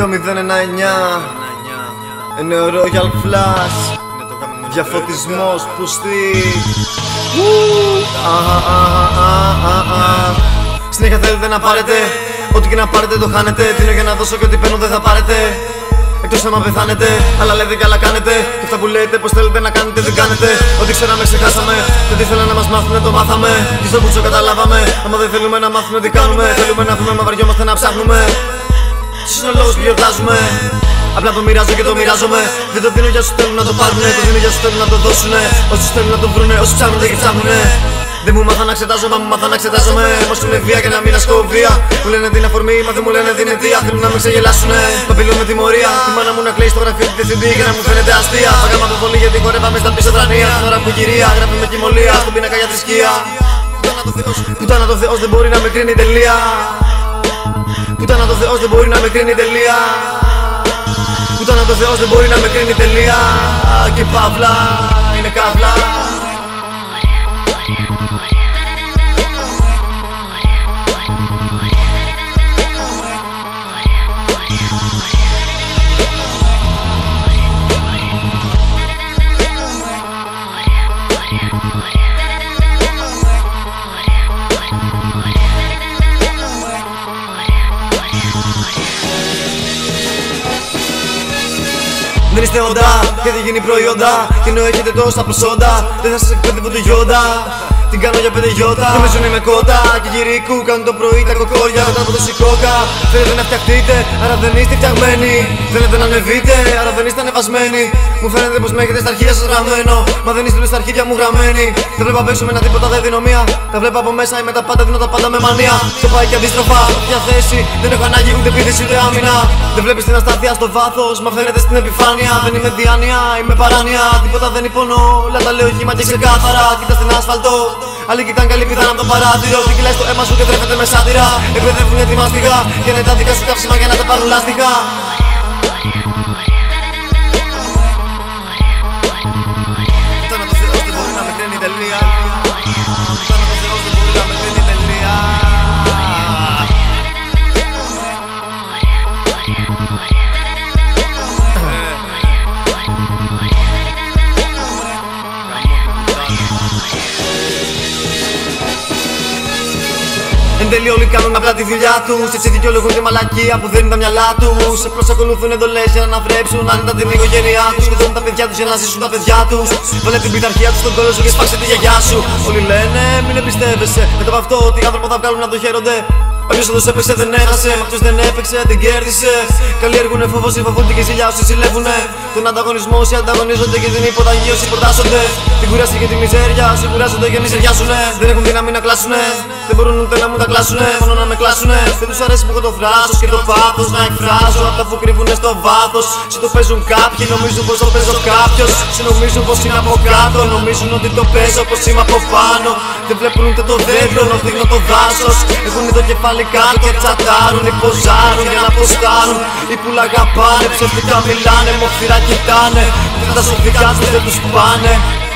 Είναι ο Royal Flash, διαφωτισμός πουστή. Συνέχεια θέλετε να πάρετε, ό,τι και να πάρετε το χάνετε. Τίνω για να δώσω και ό,τι παίρνω δεν θα πάρετε. Εκτός άμα πεθάνετε, αλλά λέτε και άλλα κάνετε. Και αυτά που λέτε πως θέλετε να κάνετε δεν κάνετε. Ό,τι ξέραμε ξεχάσαμε, και ό,τι θέλανε να μας μάθουνε το μάθαμε. Και στο κουτσό καταλάβαμε, άμα δεν θέλουμε να μάθουμε τι κάνουμε. Θέλουμε να βρούμε, μα βαριόμαστε να ψάχνουμε. Ποιος είναι ο λόγος που γιορτάζουμε? Απλά το μοιράζω και το μοιράζομαι. Δεν το δίνω για όσους θέλουν να το πάρουνε. Το δίνω για όσους θέλουν να το δώσουνε. Όσους θέλουν να το βρουνε, όσοι ψάχνονται και ψάχνουνε. Δεν μου μάθα να εξετάζω, μα μου μάθα να εξετάζομαι. Μας πούνε βία και να μην ασκώ βία. Μου λένε την αφορμή, μα δεν μου λένε την αιτία. Θέλουν να με ξεγελάσουνε, παπειλούν με τιμωρία. Τη μάνα μου να κλαίει στο γραφείο τη διευθυντή και να μου φαίνεται αστεία. Παγάμα από πολύ γιατί χορεύαμε στα πίσω δρανία. Την ώρα που η κυρία γράφει με κοιμωλία στον πίνακα για θρησκεία. Πουτάνα το Θεός δεν μπορεί να με κρίνει τελεία. Πουτάνα το Θεός δεν μπορεί να με κρίνει τελεία. Πουτάνα το Θεός δεν μπορεί να με κρίνει τελεία. Και παύλα είναι καύλα. Δεν είστε όντα, γιατί γίνει προϊόντα. Και ενώ έχετε τόσα προσόντα, δεν θα σας εκπαιδεύω το γιόντα. Την κάνω για 5 γιώτα. Νομίζουν είμαι κότα και γυρικού κάνουν το πρωί τα κοκόρια μετά από το σηκώκα. Θέλετε να φτιαχτείτε, άρα δεν είστε φτιαγμένοι. Θέλετε να ανεβείτε, άρα δεν είστε ανεβασμένοι. Μου φαίνεται πως με έχετε στα αρχίδια σας γραμμένο, μα δεν είστε στα αρχίδια μου γραμμένοι. Δεν βλέπω απ' έξω με ένα τίποτα δεν δίνω μία. Τα βλέπω από μέσα είμαι τα πάντα, δίνω τα πάντα με μανία. Το πάει και αντίστροφα, για θέση δεν έχω ανάγκη ούτε επίθεση ούτε άμυνα. Δεν βλέπεις την αστάθεια στο βάθος, μα φαίνεται στην επιφάνεια. Δεν είμαι διάνοια, είμαι παράνοια. Τίποτα δεν υπονοώ, όλα τα λέω χύμα και ξεκάθαρα. Κοίτα στην άσφαλτο. Άλλοι κοιτάνε καλή πιθανά από το παράθυρο. Τι κυλάει στο αίμα σου και τρέφεται με σάτυρα. Εκπαιδεύουνε τη μάστιγα και είναι τα δικά σου καύσιμα για να τα πάρουν λάστιχα. Πουτάνα το Θεός δεν μπορεί να με κρίνει τελεία. Πουτάνα το Θεός δεν μπορεί να με κρίνει τελεία. Εν τέλει όλοι κάνουν απλά τη δουλειά τους. Έτσι δικαιολογούν τη μαλακία που δίνουν τα μυαλά τους. Σε προσακολουθούν εντολές για να αναβρέψουν αν ήταν την οικογένειά τους. Σκοτώνουν τα παιδιά τους για να ζήσουν τα παιδιά τους. Βάλε την πειθαρχία τους στον κόλλο σου και σπάξε τη γιαγιά σου. Όλοι λένε μην εμπιστεύεσαι. Μετά από αυτό ότι άνθρωπο θα βγάλουν να το χαίρονται. Όποιος όντως έπαιξε δεν έχασε, μα ποιος δεν έπαιξε δεν κέρδισε. Καλλιεργούνε φόβο, φοβούνται και ζηλιά όσοι συλλεύουνε. Τον ανταγωνισμό όσοι ανταγωνίζονται και την υποταγή όσοι προτάσσονται. Την κούραση και τη μιζέρια όσοι κουράζονται και μιζεριάζουνε. Δεν έχουν δύναμη να κλάσουνε, δεν μπορούν ούτε να μου τα κλάσουνε, μόνο να με κλάσουνε. Δεν τους αρέσει που έχω το θράσος και το πάθος να εκφράζω αυτά που κρύβουνε στο βάθος. Σου το παίζουν κάποιοι, νομίζουν πως το παίζω κάποιος. Σου νομίζουν πως είναι από κάτω, νομίζουν ότι το παίζω πως είμαι από πάνω. Δεν βλέπουν ούτε το δέντρο, να δείχνω το δάσος. Έχουν το κεφάλι κάτω και τσατάρουν ή ποζάρουν για να ποστάρουν. Οι που αγαπάνε, ψεύτικα μιλάνε, μοχθηρά κοιτάνε. Δεν θα σου δικάζουν, δεν τους πάνε.